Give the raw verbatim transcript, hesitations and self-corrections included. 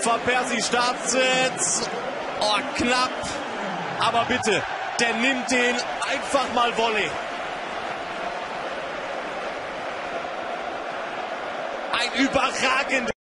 Van Persie Startsitz. Oh, knapp. Aber bitte, der nimmt den einfach mal Volley. Ein überragendes